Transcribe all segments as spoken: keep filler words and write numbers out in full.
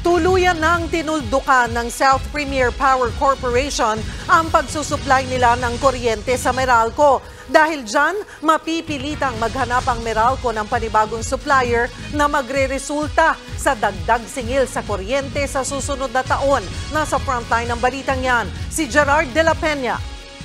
Tuluyan ng tinuldukan ng South Premier Power Corporation ang pagsusupply nila ng kuryente sa Meralco. Dahil dyan, mapipilitang maghanap ang Meralco ng panibagong supplier na magre-resulta sa dagdag singil sa kuryente sa susunod na taon. Nasa frontline ng balitang yan, si Gerard de la Peña.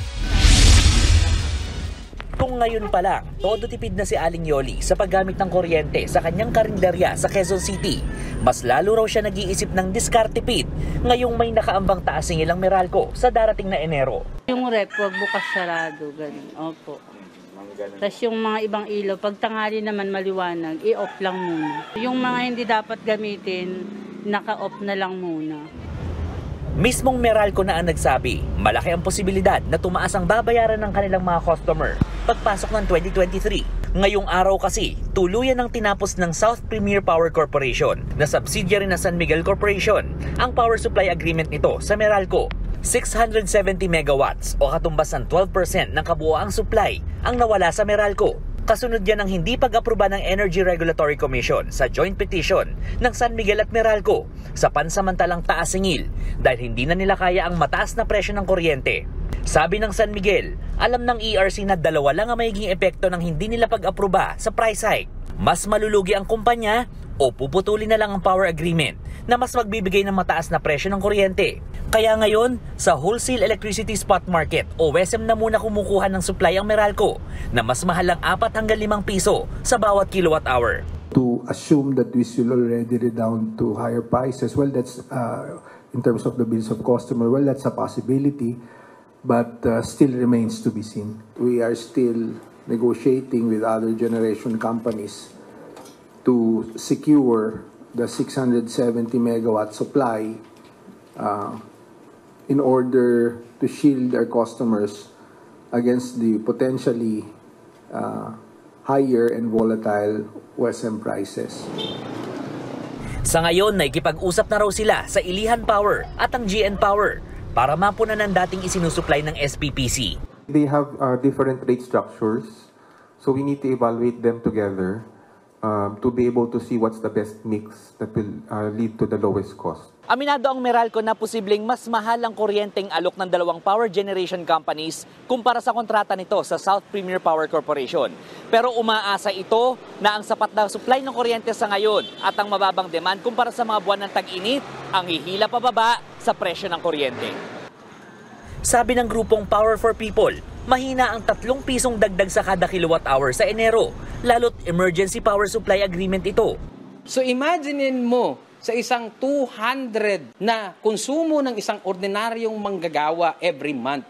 Kung ngayon pa lang, todo tipid na si Aling Yoli sa paggamit ng kuryente sa kanyang karinderya sa Quezon City, mas lalo raw siya nag-iisip ng diskartipid ngayong may nakaambang taas singil ang Meralco sa darating na Enero. Yung rep, wag bukas sarado, ganun. Opo. Tapos yung mga ibang ilaw, pag tanghali naman maliwanag, i-off lang muna. Yung mga hindi dapat gamitin, naka-off na lang muna. Mismong Meralco na ang nagsabi, malaki ang posibilidad na tumaas ang babayaran ng kanilang mga customer pagpasok ng twenty twenty-three. Ngayong araw kasi, tuluyan ng tinapos ng South Premier Power Corporation na subsidiary na San Miguel Corporation ang power supply agreement nito sa Meralco. six hundred seventy megawatts o katumbas ng twelve percent ng kabuoang supply ang nawala sa Meralco. Kasunod yan ang hindi pag-aproba ng Energy Regulatory Commission sa joint petition ng San Miguel at Meralco sa pansamantalang taas singil dahil hindi na nila kaya ang mataas na presyo ng kuryente. Sabi ng San Miguel, alam ng E R C na dalawa lang ang magiging epekto ng hindi nila pag-aproba sa price hike. Mas malulugi ang kumpanya o puputulin na lang ang power agreement na mas magbibigay ng mataas na presyo ng kuryente. Kaya ngayon, sa Wholesale Electricity Spot Market o W E S M na muna kumukuha ng supply ang Meralco na mas mahal ang apat hanggang limang piso sa bawat kilowatt hour. To assume that we will already redound to higher prices, well, that's uh, in terms of the bills of customer, well, that's a possibility, but uh, still remains to be seen. We are still negotiating with other generation companies to secure the six hundred seventy megawatt supply uh, in order to shield our customers against the potentially uh, higher and volatile W E S M prices. Sa ngayon, naikipag-usap na raw sila sa Ilihan Power at ang G N Power para mapunan ng dating isinusupply ng S P P C. They have uh, different rate structures, so we need to evaluate them together um, to be able to see what's the best mix that will uh, lead to the lowest cost. Aminado ang Meralco na posibleng mas mahal ang kuryenteng alok ng dalawang power generation companies kumpara sa kontrata nito sa South Premier Power Corporation. Pero umaasa ito na ang sapat na supply ng kuryente sa ngayon at ang mababang demand kumpara sa mga buwan ng tag-init ang hihila pababa sa presyo ng kuryente. Sabi ng grupong Power for People, mahina ang tatlong pisong dagdag sa kada kilowatt hour sa Enero, lalo't emergency power supply agreement ito. So imaginein mo sa isang two hundred na konsumo ng isang ordinaryong manggagawa every month.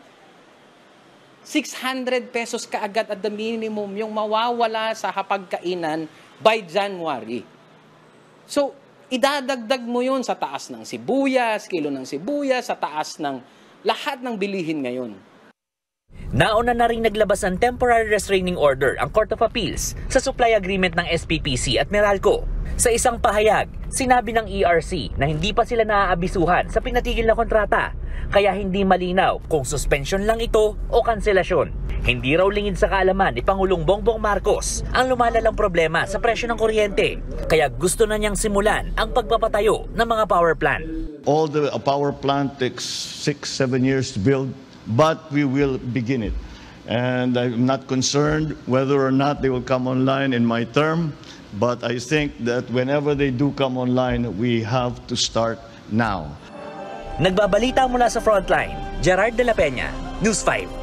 six hundred pesos kaagad at the minimum yung mawawala sa hapagkainan by January. So, idadagdag mo yun sa taas ng sibuyas, kilo ng sibuyas, sa taas ng lahat ng bilihin ngayon. Nauna na rin naglabas ng temporary restraining order ang Court of Appeals sa supply agreement ng S P P C at Meralco. Sa isang pahayag, sinabi ng E R C na hindi pa sila naaabisuhan sa pinatigil na kontrata, kaya hindi malinaw kung suspension lang ito o kanselasyon. Hindi raw lingid sa kaalaman ni Pangulong Bongbong Marcos ang lumalalang problema sa presyo ng kuryente, kaya gusto na niyang simulan ang pagpapatayo ng mga power plant. All the a power plant takes six, seven years to build, but we will begin it. And I'm not concerned whether or not they will come online in my term. But I think that whenever they do come online, we have to start now. Nagbabalita mula sa Frontline, Gerard de la Peña, News five.